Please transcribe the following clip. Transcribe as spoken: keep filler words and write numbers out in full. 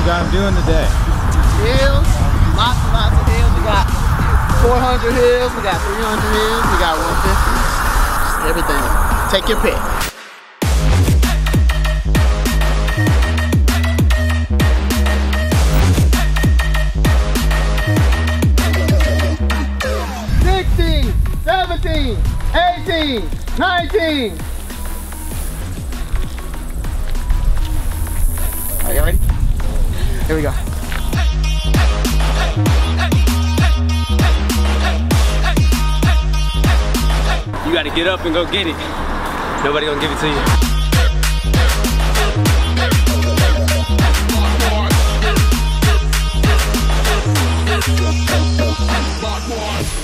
you got them doing today? Hills, lots and lots of hills. We got four hundred hills, we got three hundred hills, we got one fifty. Everything. Take your pick. sixteen, seventeen, eighteen, nineteen. Are you ready? Here we go. You gotta get up and go get it. Nobody gonna give it to you.